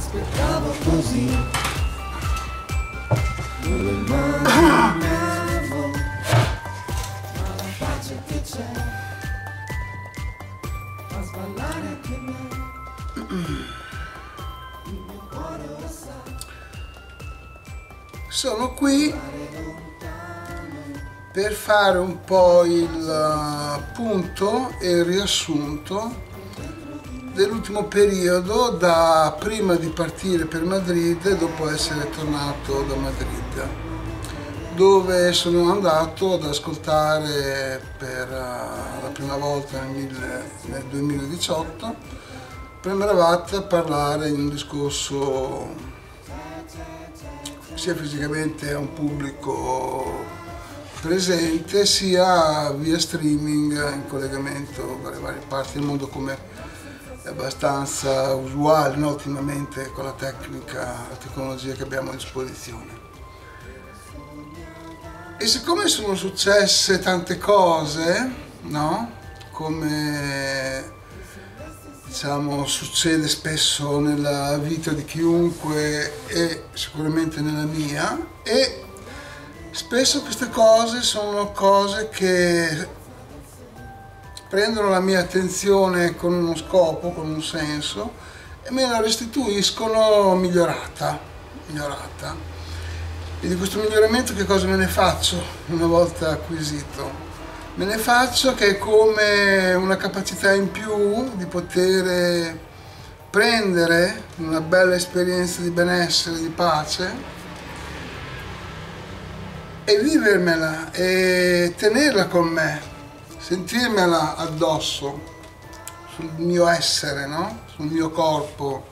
aspettavo così, non immaginavo, ma la pace che c'è fa sballare anche me, il mio cuore ora sa. Sono qui per fare un po' il punto e il riassunto dell'ultimo periodo da prima di partire per Madrid e dopo essere tornato da Madrid, dove sono andato ad ascoltare per la prima volta nel 2018 Prem Rawat a parlare in un discorso sia fisicamente a un pubblico presente sia via streaming in collegamento dalle varie parti del mondo, come è abbastanza usuale, no? Ultimamente con la tecnologia che abbiamo a disposizione. E siccome sono successe tante cose, no? Come diciamo succede spesso nella vita di chiunque e sicuramente nella mia, e spesso queste cose sono cose che prendono la mia attenzione con uno scopo, con un senso, e me la restituiscono migliorata. E di questo miglioramento che cosa me ne faccio una volta acquisito? Me ne faccio che è come una capacità in più di poter prendere una bella esperienza di benessere, di pace, e vivermela e tenerla con me, sentirmela addosso, sul mio essere, no? Sul mio corpo,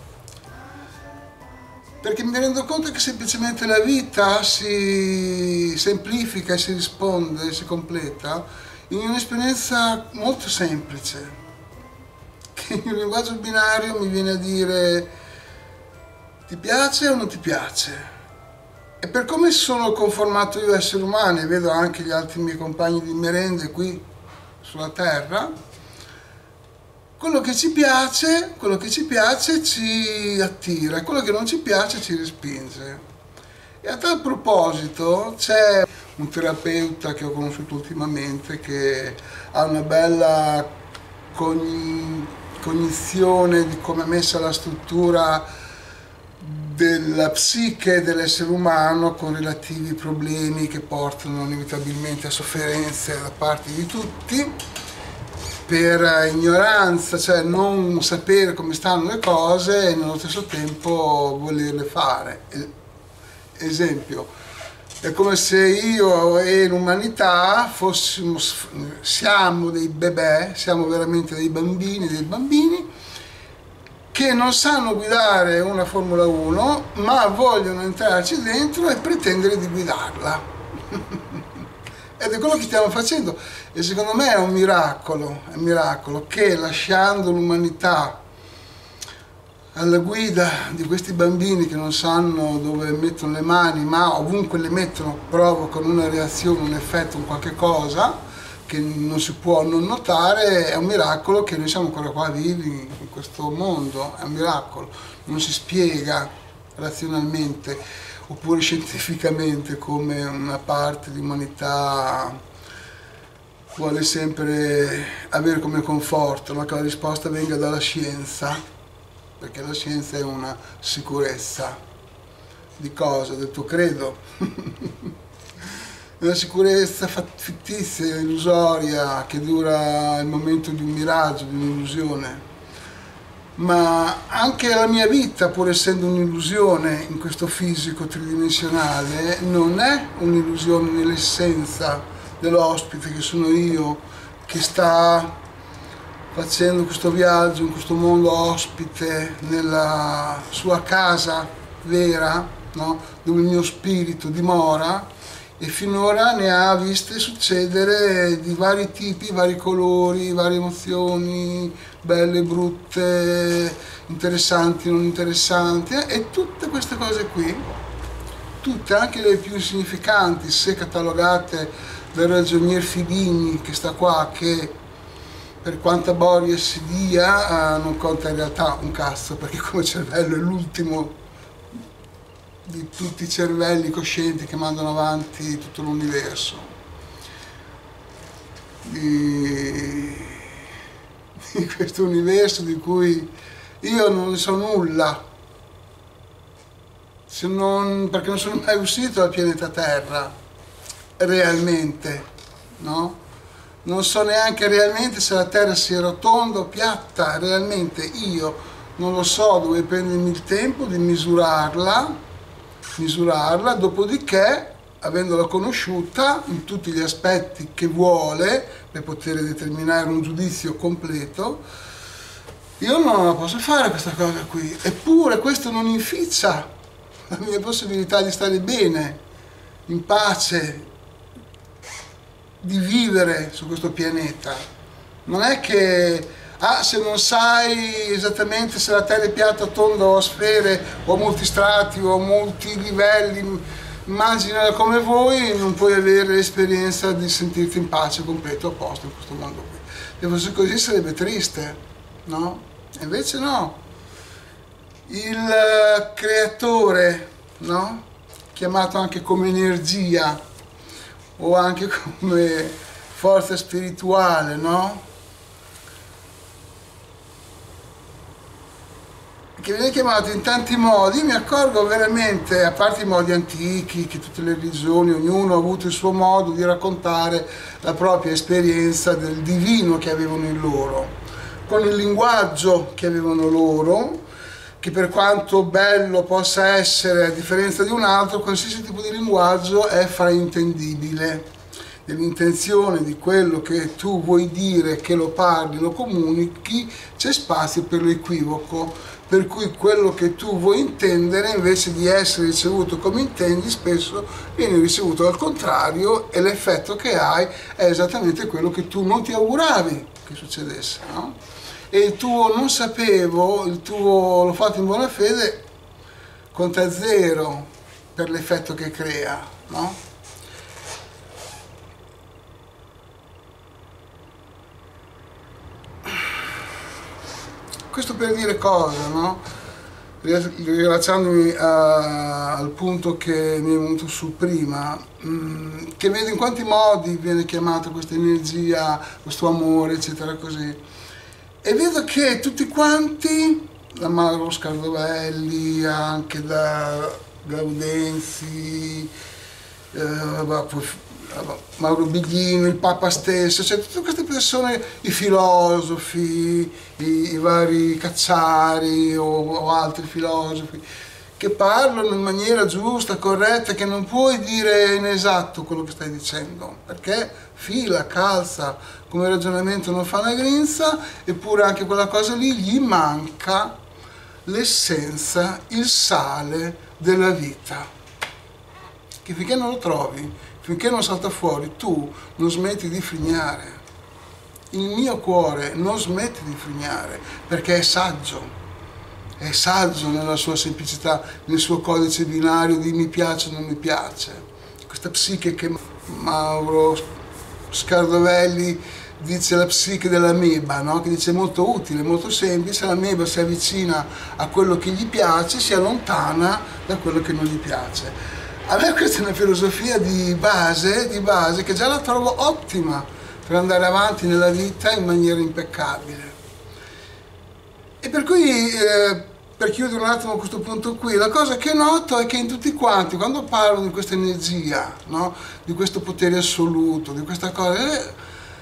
perché mi rendo conto che semplicemente la vita si semplifica, si risponde, si completa in un'esperienza molto semplice, che in un linguaggio binario mi viene a dire ti piace o non ti piace. E per come sono conformato io essere umano, e vedo anche gli altri miei compagni di merende qui sulla terra, quello che ci piace ci attira e quello che non ci piace ci respinge. E a tal proposito c'è un terapeuta che ho conosciuto ultimamente che ha una bella cognizione di come è messa la struttura della psiche dell'essere umano, con relativi problemi che portano inevitabilmente a sofferenze da parte di tutti per ignoranza, cioè non sapere come stanno le cose e nello stesso tempo volerle fare. Esempio, è come se io e l'umanità siamo dei bebè, siamo veramente dei bambini che non sanno guidare una Formula 1, ma vogliono entrarci dentro e pretendere di guidarla. Ed è quello che stiamo facendo. E secondo me è un miracolo che, lasciando l'umanità alla guida di questi bambini che non sanno dove mettono le mani, ma ovunque le mettono provocano una reazione, un effetto, un qualche cosa che non si può non notare, è un miracolo che noi siamo ancora qua vivi in questo mondo, è un miracolo, non si spiega razionalmente oppure scientificamente, come una parte di umanità vuole sempre avere come conforto, ma che la risposta venga dalla scienza, perché la scienza è una sicurezza. Di cosa? Del tuo credo. Una sicurezza fittizia, illusoria, che dura il momento di un miraggio, di un'illusione. Ma anche la mia vita, pur essendo un'illusione in questo fisico tridimensionale, non è un'illusione nell'essenza dell'ospite che sono io, che sta facendo questo viaggio in questo mondo ospite, nella sua casa vera, no? Dove il mio spirito dimora. E finora ne ha viste succedere di vari tipi, vari colori, varie emozioni, belle, brutte, interessanti, non interessanti, e tutte queste cose qui, tutte, anche le più insignificanti, se catalogate dal ragionier Fidini che sta qua, che per quanta boria si dia, non conta in realtà un cazzo, perché come cervello è l'ultimo di tutti i cervelli coscienti che mandano avanti tutto l'universo. Di questo universo di cui io non ne so nulla, se non perché non sono mai uscito dal pianeta Terra, realmente, no? Non so neanche realmente se la Terra sia rotonda o piatta, realmente io non lo so, dove prendermi il tempo di misurarla, dopodiché, avendola conosciuta in tutti gli aspetti che vuole per poter determinare un giudizio completo, io non la posso fare questa cosa qui. Eppure questo non inficia la mia possibilità di stare bene, in pace, di vivere su questo pianeta. Non è che se non sai esattamente se la Terra è piatta, tonda o a sfere o a molti strati o a molti livelli, immaginala come vuoi, non puoi avere l'esperienza di sentirti in pace, completo, a posto in questo mondo qui. Se fosse così sarebbe triste, no? E invece no. Il creatore, no? Chiamato anche come energia o anche come forza spirituale, no? Che viene chiamato in tanti modi, mi accorgo veramente, a parte i modi antichi, che tutte le religioni, ognuno ha avuto il suo modo di raccontare la propria esperienza del divino che avevano in loro, con il linguaggio che avevano loro, che per quanto bello possa essere, a differenza di un altro, qualsiasi tipo di linguaggio è fraintendibile. Dell'intenzione di quello che tu vuoi dire, che lo parli, lo comunichi, c'è spazio per l'equivoco, per cui quello che tu vuoi intendere, invece di essere ricevuto come intendi, spesso viene ricevuto al contrario e l'effetto che hai è esattamente quello che tu non ti auguravi che succedesse, no? E il tuo non sapevo, il tuo l'ho fatto in buona fede, conta zero per l'effetto che crea, no? Questo per dire cosa, no? Rilacciandomi al punto che mi è venuto su prima, che vedo in quanti modi viene chiamata questa energia, questo amore, eccetera, così. E vedo che tutti quanti, da Mauro Scardovelli, anche da Gaudenzi, Mauro Biglino, il Papa stesso, cioè tutte queste persone, i filosofi, i vari Cacciari o altri filosofi, che parlano in maniera giusta, corretta, che non puoi dire inesatto quello che stai dicendo, perché fila, calza, come ragionamento non fa una grinza, eppure anche quella cosa lì gli manca l'essenza, il sale della vita, che finché non lo trovi, finché non salta fuori, tu non smetti di frignare. Il mio cuore non smette di frignare, perché è saggio nella sua semplicità, nel suo codice binario di mi piace o non mi piace. Questa psiche che Mauro Scardovelli dice la psiche dell'ameba, no? Che dice molto utile, molto semplice, l'ameba si avvicina a quello che gli piace, si allontana da quello che non gli piace. A me questa è una filosofia di base che già la trovo ottima per andare avanti nella vita in maniera impeccabile. E per cui, per chiudere un attimo questo punto qui, la cosa che noto è che in tutti quanti, quando parlo di questa energia, no? Di questo potere assoluto, di questa cosa,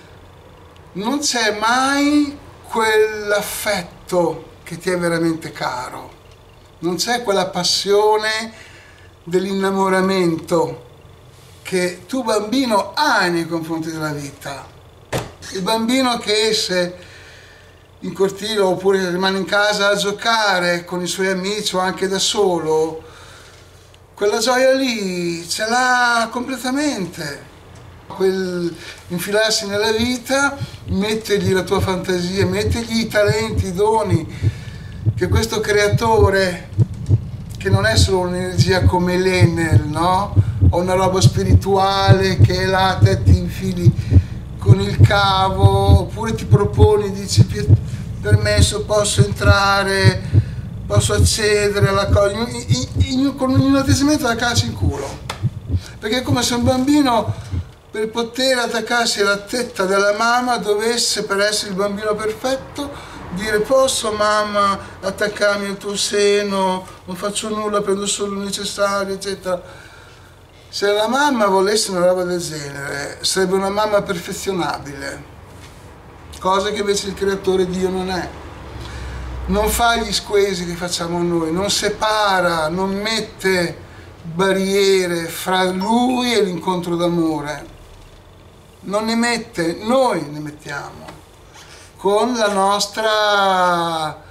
non c'è mai quell'affetto che ti è veramente caro, non c'è quella passione dell'innamoramento che tu bambino hai nei confronti della vita. Il bambino che esce in cortile oppure rimane in casa a giocare con i suoi amici o anche da solo, quella gioia lì ce l'ha completamente. Quel infilarsi nella vita, mettergli la tua fantasia, mettergli i talenti, i doni che questo creatore, che non è solo un'energia come l'Enel, no? O una roba spirituale che è là, te ti infili con il cavo, oppure ti proponi, dici permesso, posso entrare, posso accedere alla cosa, con un atteggiamento da calci in culo, perché è come se un bambino, per poter attaccarsi alla tetta della mamma, dovesse, per essere il bambino perfetto, dire: posso mamma attaccarmi al tuo seno, non faccio nulla, prendo solo il necessario, eccetera. Se la mamma volesse una roba del genere, sarebbe una mamma perfezionabile, cosa che invece il creatore Dio non è. Non fa gli squeezi che facciamo noi, non separa, non mette barriere fra lui e l'incontro d'amore, non ne mette, noi ne mettiamo con la nostra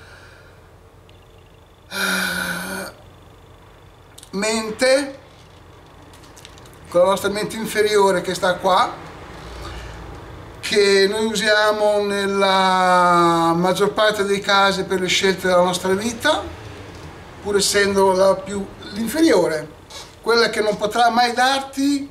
mente, con la nostra mente inferiore che sta qua, che noi usiamo nella maggior parte dei casi per le scelte della nostra vita, pur essendo l'inferiore, quella che non potrà mai darti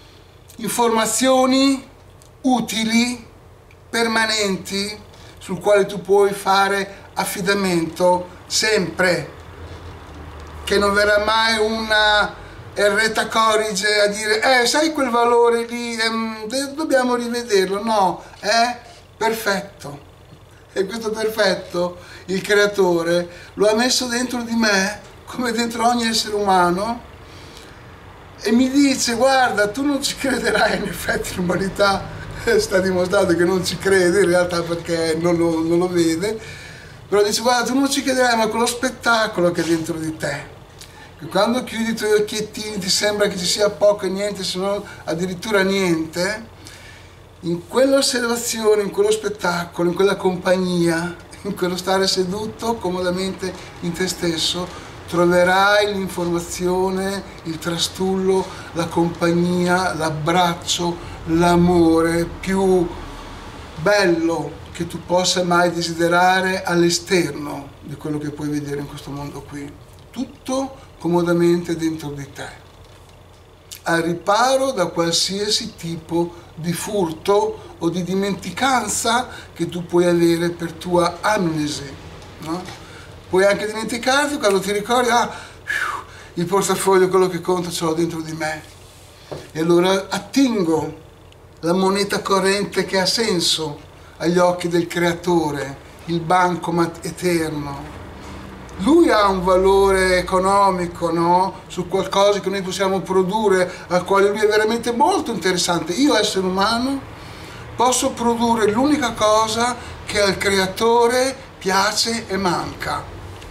informazioni utili, permanenti, sul quale tu puoi fare affidamento sempre, che non verrà mai una errata corrige a dire sai quel valore lì, dobbiamo rivederlo, no, è perfetto, e questo perfetto il creatore lo ha messo dentro di me come dentro ogni essere umano, e mi dice: guarda, tu non ci crederai. In effetti l'umanità sta dimostrato che non ci crede in realtà, perché non lo vede, però dice: guarda, tu non ci crederai, ma quello spettacolo che è dentro di te, quando chiudi i tuoi occhiettini ti sembra che ci sia poco e niente, se non addirittura niente, in quell'osservazione, in quello spettacolo, in quella compagnia, in quello stare seduto comodamente in te stesso, troverai l'informazione, il trastullo, la compagnia, l'abbraccio, l'amore più bello che tu possa mai desiderare all'esterno di quello che puoi vedere in questo mondo qui. Tutto comodamente dentro di te, al riparo da qualsiasi tipo di furto o di dimenticanza che tu puoi avere per tua amnesi, no? Puoi anche dimenticarti quando ti ricordi: il portafoglio, quello che conta, ce l'ho dentro di me, e allora attingo la moneta corrente che ha senso agli occhi del creatore, il bancomat eterno. Lui ha un valore economico, no? Su qualcosa che noi possiamo produrre, al quale lui è veramente molto interessante. Io, essere umano, posso produrre l'unica cosa che al creatore piace e manca.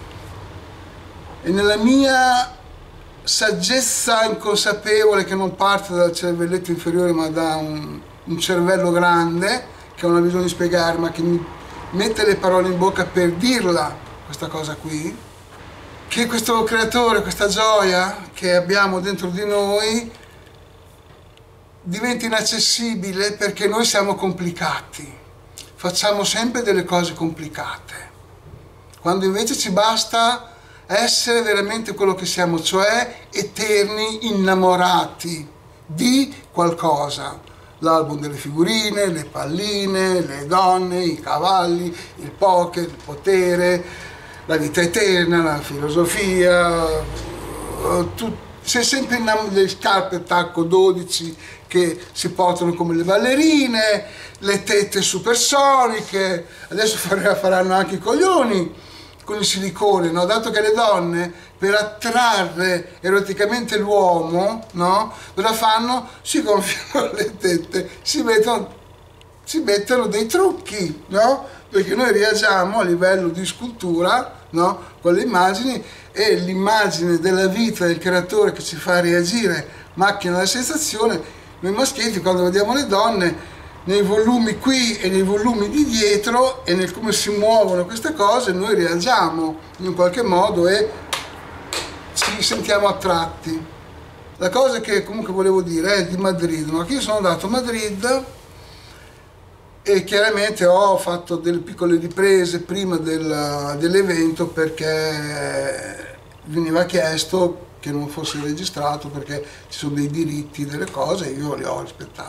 E nella mia saggezza inconsapevole, che non parte dal cervelletto inferiore ma da un cervello grande, che ha una visione di spiegare, ma che mi mette le parole in bocca per dirla, questa cosa qui, che questo creatore, questa gioia che abbiamo dentro di noi diventa inaccessibile, perché noi siamo complicati, facciamo sempre delle cose complicate, quando invece ci basta essere veramente quello che siamo, cioè eterni innamorati di qualcosa. L'album delle figurine, le palline, le donne, i cavalli, il poker, il potere, la vita eterna, la filosofia, sei sempre innamorato delle scarpe tacco 12 che si portano come le ballerine, le tette supersoniche, adesso faranno anche i coglioni con il silicone, no? Dato che le donne, per attrarre eroticamente l'uomo, no? Cosa fanno? Si gonfiano le tette, si mettono dei trucchi, no? Perché noi reagiamo a livello di scultura, no? Con le immagini, e l'immagine della vita del creatore che ci fa reagire, macchina della sensazione. Noi maschietti, quando vediamo le donne, nei volumi qui e nei volumi di dietro e nel come si muovono queste cose, noi reagiamo in qualche modo e ci sentiamo attratti. La cosa che comunque volevo dire è di Madrid, no? Che io sono andato a Madrid e chiaramente ho fatto delle piccole riprese prima dell'evento, perché veniva chiesto che non fosse registrato, perché ci sono dei diritti, delle cose, e io li ho rispettati.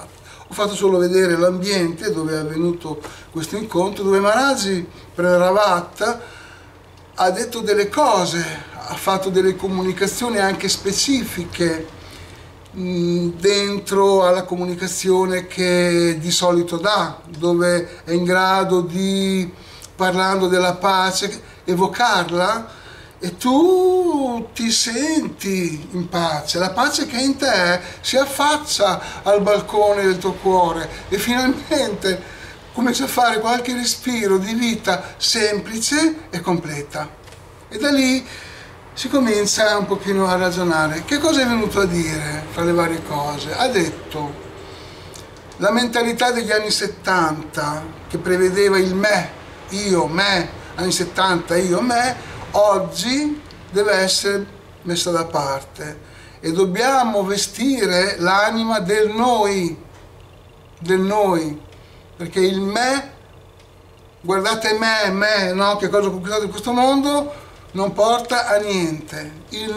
Ho fatto solo vedere l'ambiente dove è avvenuto questo incontro, dove Maharaji Praravat ha detto delle cose, ha fatto delle comunicazioni anche specifiche dentro alla comunicazione che di solito dà, dove è in grado di, parlando della pace, evocarla, e tu ti senti in pace. La pace che è in te si affaccia al balcone del tuo cuore e finalmente comincia a fare qualche respiro di vita semplice e completa. E da lì si comincia un pochino a ragionare. Che cosa è venuto a dire fra le varie cose? Ha detto: la mentalità degli anni 70 che prevedeva il me, io, me, anni 70, io, me, oggi deve essere messa da parte e dobbiamo vestire l'anima del noi, perché il me, guardate me, no? Che cosa ho conquistato in questo mondo, non porta a niente. Il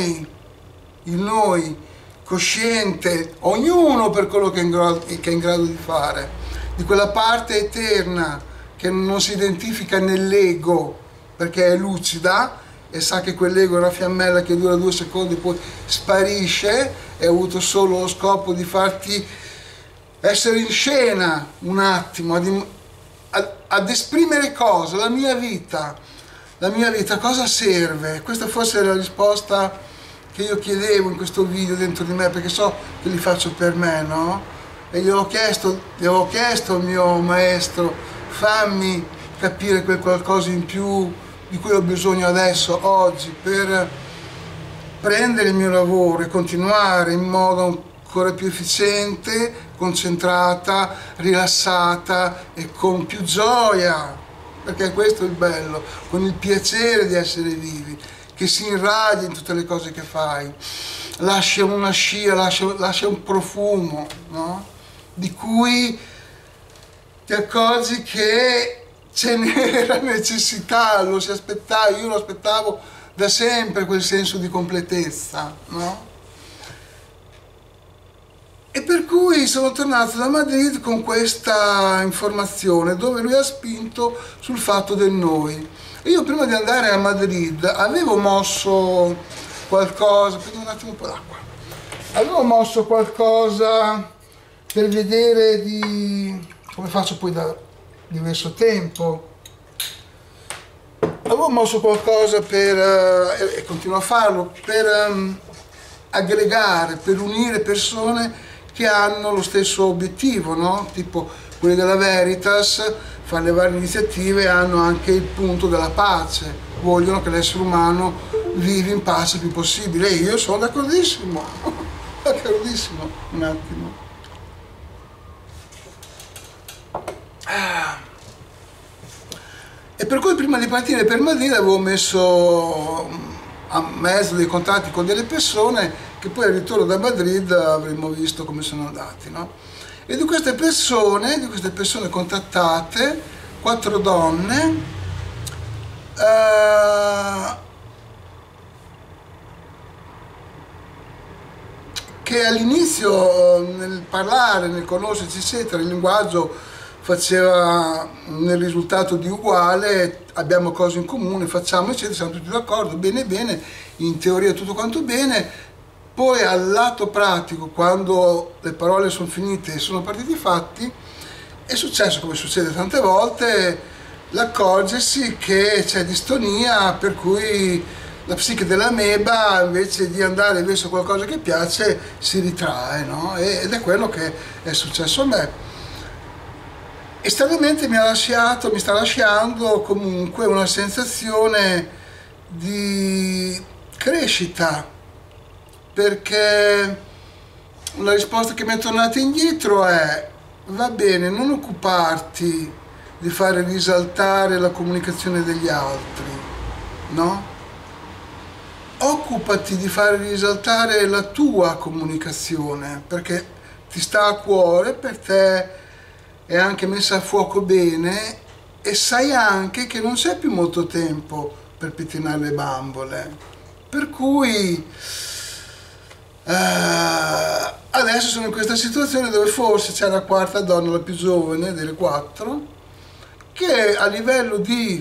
noi cosciente, ognuno per quello che è in grado di fare, di quella parte eterna che non si identifica nell'ego, perché è lucida e sa che quell'ego è una fiammella che dura 2 secondi e poi sparisce, e ha avuto solo lo scopo di farti essere in scena un attimo, ad esprimere cosa? La mia vita cosa serve? Questa forse è la risposta che io chiedevo in questo video dentro di me, perché so che li faccio per me, no? E gli avevo chiesto al mio maestro: fammi capire quel qualcosa in più di cui ho bisogno adesso, oggi, per prendere il mio lavoro e continuare in modo ancora più efficiente, concentrata, rilassata e con più gioia, perché questo è il bello, con il piacere di essere vivi, che si irradia in tutte le cose che fai, lascia una scia, lascia un profumo, no? Di cui ti accorgi che ce n'era necessità, lo si aspettava, io lo aspettavo da sempre, quel senso di completezza, no? E per cui sono tornato da Madrid con questa informazione, dove lui ha spinto sul fatto del noi. E io prima di andare a Madrid avevo mosso qualcosa, prendo un attimo un po' d'acqua, avevo mosso qualcosa per vedere come faccio poi da diverso tempo. Avevo mosso qualcosa e continuo a farlo, per aggregare, per unire persone che hanno lo stesso obiettivo, no? Tipo quelli della Veritas, fanno le varie iniziative, hanno anche il punto della pace, vogliono che l'essere umano viva in pace il più possibile, e io sono d'accordissimo, d'accordissimo. Un attimo. E per cui prima di partire per Madrid avevo messo a mezzo dei contatti con delle persone che poi al ritorno da Madrid avremmo visto come sono andati, no? E di queste persone contattate, 4 donne, che all'inizio nel parlare, nel conoscerci eccetera, il linguaggio faceva nel risultato di uguale, abbiamo cose in comune, facciamo eccetera, siamo tutti d'accordo, bene bene, in teoria tutto quanto bene. Poi al lato pratico, quando le parole sono finite e sono partiti i fatti, è successo, come succede tante volte, l'accorgersi che c'è distonia, per cui la psiche dell'ameba, invece di andare verso qualcosa che piace, si ritrae, no? Ed è quello che è successo a me. E stranamente mi sta lasciando comunque una sensazione di crescita, perché la risposta che mi è tornata indietro è: va bene, non occuparti di fare risaltare la comunicazione degli altri, no? Occupati di fare risaltare la tua comunicazione, perché ti sta a cuore, per te è anche messa a fuoco bene, e sai anche che non c'è più molto tempo per pettinare le bambole, per cui Adesso sono in questa situazione dove forse c'è la quarta donna, la più giovane delle quattro, che a livello di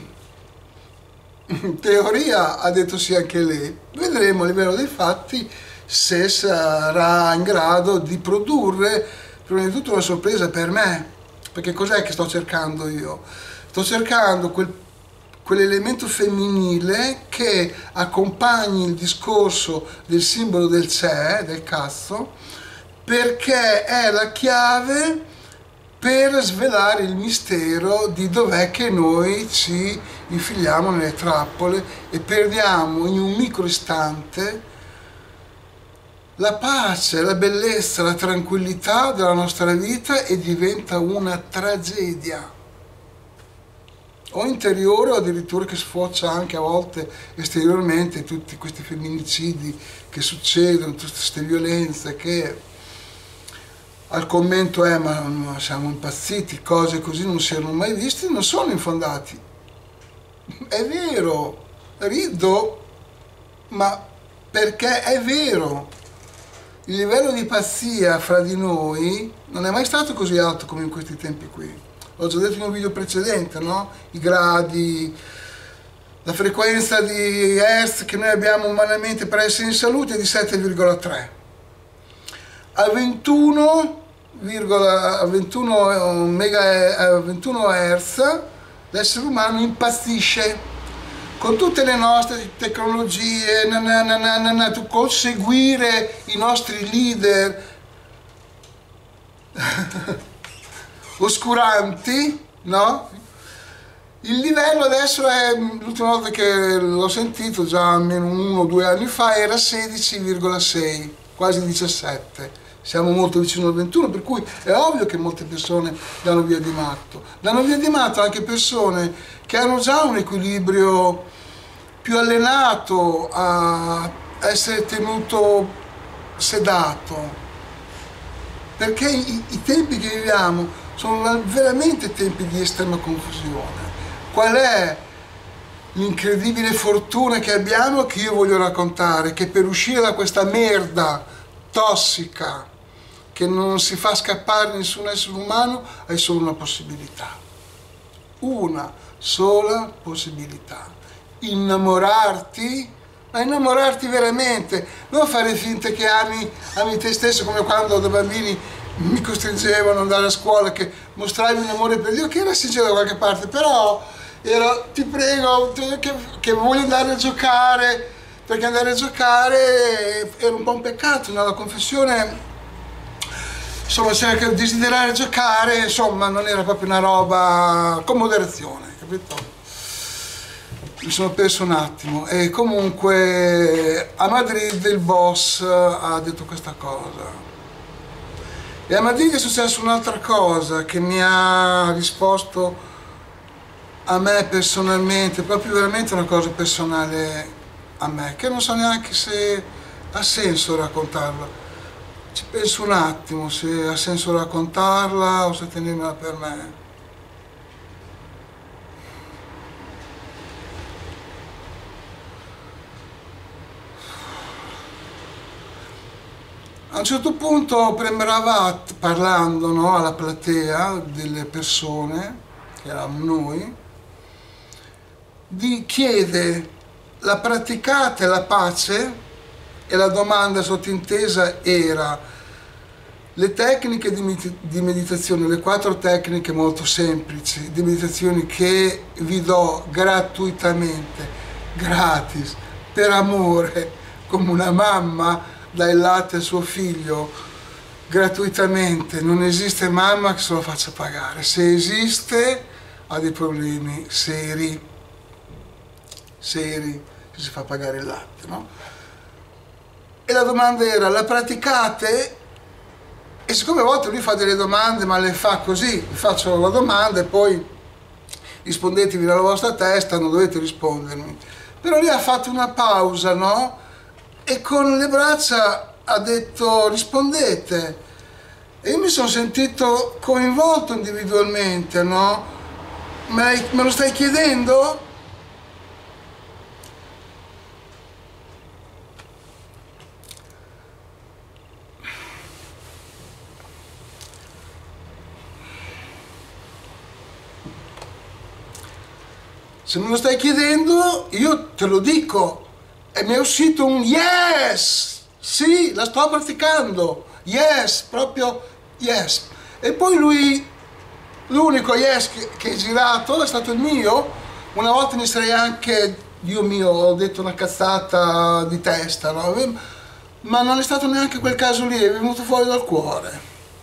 teoria ha detto sì anche lei. Vedremo a livello dei fatti se sarà in grado di produrre prima di tutto una sorpresa per me, perché cos'è che sto cercando io? Sto cercando quell'elemento femminile che accompagni il discorso del simbolo del c'è, del cazzo, perché è la chiave per svelare il mistero di dov'è che noi ci infiliamo nelle trappole e perdiamo in un micro istante la pace, la bellezza, la tranquillità della nostra vita e diventa una tragedia. O interiore o addirittura che sfocia anche a volte esteriormente, tutti questi femminicidi che succedono, tutte queste violenze che al commento è ma siamo impazziti, cose così non si erano mai viste, non sono infondati. È vero, rido, ma perché è vero. Il livello di pazzia fra di noi non è mai stato così alto come in questi tempi qui. L'ho già detto in un video precedente, no? I gradi, la frequenza di Hertz che noi abbiamo umanamente per essere in salute è di 7,3. A 21 Hz l'essere umano impazzisce con tutte le nostre tecnologie, conseguire i nostri leader oscuranti, no? Il livello adesso è, l'ultima volta che l'ho sentito, già almeno 1 o 2 anni fa, era 16,6, quasi 17. Siamo molto vicino al 21, per cui è ovvio che molte persone danno via di matto. Danno via di matto anche persone che hanno già un equilibrio più allenato a essere tenuto sedato. Perché i tempi che viviamo sono veramente tempi di estrema confusione. Qual è l'incredibile fortuna che abbiamo che io voglio raccontare? Che per uscire da questa merda tossica che non si fa scappare nessun essere umano hai solo una possibilità. Una sola possibilità. Innamorarti, ma innamorarti veramente, non fare finta che ami te stesso come quando da bambini mi costringevano ad andare a scuola, che mostravi un amore per Dio che era sincero da qualche parte, però ti prego che voglio andare a giocare, perché andare a giocare era un po' un peccato, no? La confessione, insomma, cerca di desiderare giocare, insomma, non era proprio una roba con moderazione, capito? Mi sono perso un attimo. E comunque a Madrid il boss ha detto questa cosa. E a Madrid è successa un'altra cosa che mi ha risposto a me personalmente, proprio veramente una cosa personale a me, che non so neanche se ha senso raccontarla. Ci penso un attimo se ha senso raccontarla o se tenermela per me. A un certo punto Premravat, parlando, no, alla platea delle persone, che eravamo noi, chiede: la praticate la pace? E la domanda sottintesa era: le tecniche di meditazione, le 4 tecniche molto semplici di meditazione che vi do gratuitamente, gratis, per amore, come una mamma dà il latte al suo figlio gratuitamente. Non esiste mamma che se lo faccia pagare. Se esiste ha dei problemi seri, che si fa pagare il latte, no? E la domanda era: la praticate? E siccome a volte lui fa delle domande ma le fa così, vi faccio la domanda e poi rispondetevi nella vostra testa, non dovete rispondermi. Però lui ha fatto una pausa, no? E con le braccia ha detto: rispondete. E io mi sono sentito coinvolto individualmente, no? Me lo stai chiedendo? Se me lo stai chiedendo, io te lo dico. E mi è uscito un yes! Sì, la sto praticando. Yes, proprio yes. E poi lui, l'unico yes che è girato è stato il mio. Una volta mi sarei anche, Dio mio, ho detto una cazzata di testa, no? Ma non è stato neanche quel caso lì, è venuto fuori dal cuore.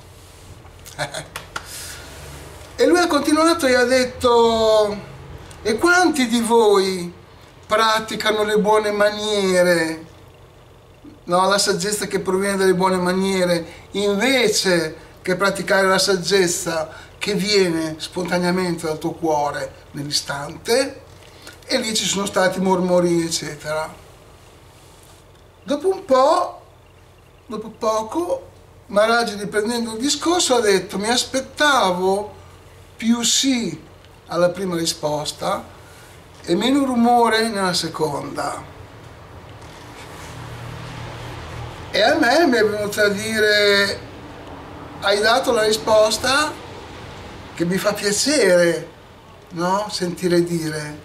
E lui ha continuato e ha detto: e quanti di voi praticano le buone maniere, no, la saggezza che proviene dalle buone maniere, invece che praticare la saggezza che viene spontaneamente dal tuo cuore nell'istante? E lì ci sono stati mormori, eccetera. Dopo un po', dopo poco, Maharaj, riprendendo il discorso, ha detto: mi aspettavo più sì alla prima risposta e meno rumore nella seconda. E a me mi è venuto a dire: hai dato la risposta, che mi fa piacere, no? Sentire dire.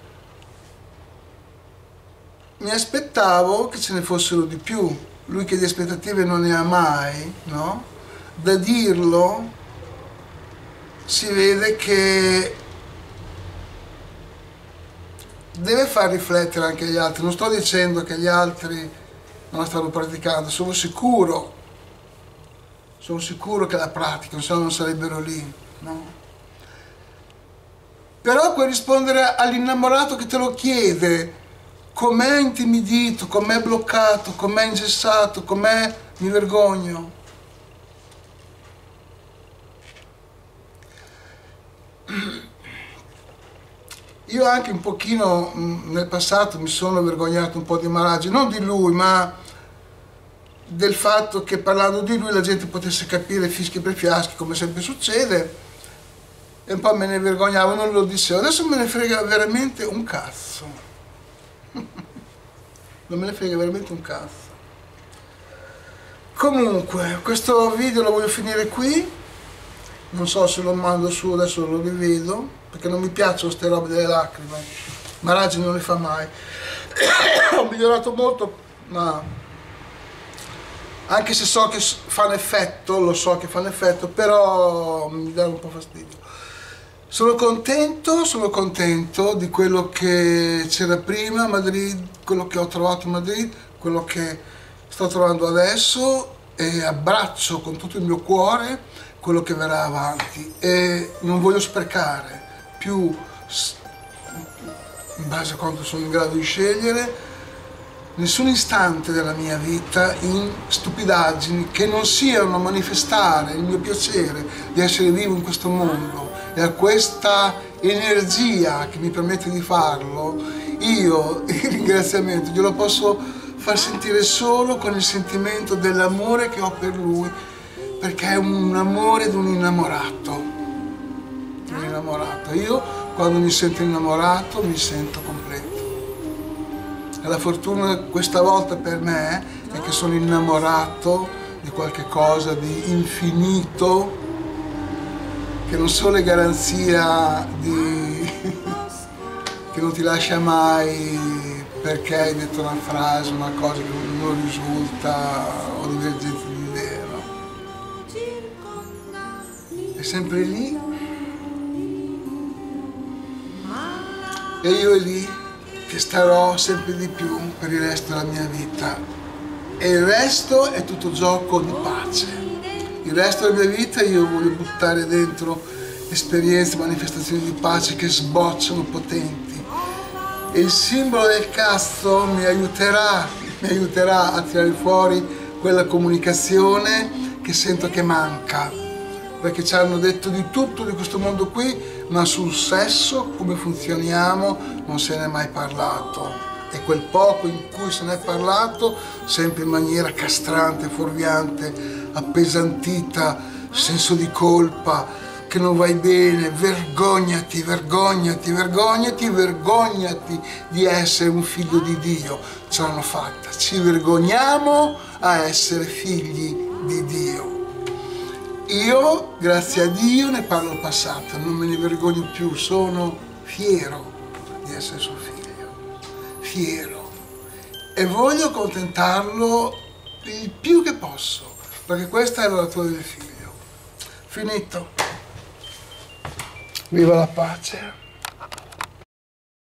Mi aspettavo che ce ne fossero di più. Lui che di aspettative non ne ha mai, no? Da dirlo si vede che deve far riflettere anche gli altri. Non sto dicendo che gli altri non la stanno praticando, sono sicuro che la praticano, se no non sarebbero lì, no? Però puoi rispondere all'innamorato che te lo chiede: com'è intimidito, com'è bloccato, com'è ingessato, com'è mi vergogno. Io anche un pochino nel passato mi sono vergognato un po' di Maharaj, non di lui, ma del fatto che parlando di lui la gente potesse capire fischi per fiaschi, come sempre succede, e un po' me ne vergognavo, non lo dicevo. Adesso me ne frega veramente un cazzo. Non me ne frega veramente un cazzo. Comunque, questo video lo voglio finire qui. Non so se lo mando su, adesso lo rivedo, perché non mi piacciono ste robe delle lacrime. Maharaj non le fa mai. Ho migliorato molto, ma anche se so che fanno effetto, lo so che fanno effetto, però mi dà un po' fastidio. Sono contento di quello che c'era prima a Madrid, quello che ho trovato a Madrid, quello che sto trovando adesso, e abbraccio con tutto il mio cuore quello che verrà avanti e non voglio sprecare più, in base a quanto sono in grado di scegliere, nessun istante della mia vita in stupidaggini che non siano a manifestare il mio piacere di essere vivo in questo mondo, e a questa energia che mi permette di farlo, io il ringraziamento glielo posso far sentire solo con il sentimento dell'amore che ho per lui, perché è un amore di un innamorato. Io quando mi sento innamorato mi sento completo. E la fortuna questa volta per me è che sono innamorato di qualche cosa di infinito, che non solo è garanzia che non ti lascia mai perché hai detto una frase, una cosa che non risulta, o divergenza di idee, no? È sempre lì e io è lì che starò sempre di più per il resto della mia vita, e il resto è tutto gioco di pace. Il resto della mia vita io voglio buttare dentro esperienze, manifestazioni di pace che sbocciano potenti, e il simbolo del cazzo mi aiuterà a tirare fuori quella comunicazione che sento che manca, perché ci hanno detto di tutto di questo mondo qui, ma sul sesso, come funzioniamo, non se ne è mai parlato, e quel poco in cui se ne è parlato, sempre in maniera castrante, fuorviante, appesantita, senso di colpa, che non vai bene, vergognati di essere un figlio di Dio. Ce l'hanno fatta, ci vergogniamo a essere figli di Dio. Io, grazie a Dio, ne parlo al passato, non me ne vergogno più, sono fiero di essere suo figlio, fiero, e voglio accontentarlo il più che posso, perché questa è la natura del figlio. Finito. Viva la pace.